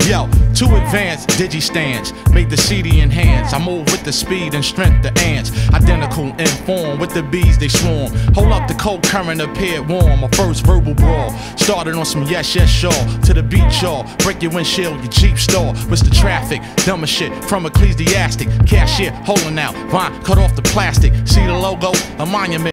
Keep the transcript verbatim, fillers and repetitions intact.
Yo, too advanced digi stands, made the C D in hands. I move with the speed and strength the ants. Identical in form with the bees they swarm. Hold up, the cold current appeared warm. My first verbal brawl started on some yes, yes, sure. To the beat, y'all. Break your windshield, your Jeep store. What's the traffic? Dumber shit from ecclesiastic. Cashier holding out, vine cut off the plastic. See the logo? A monument.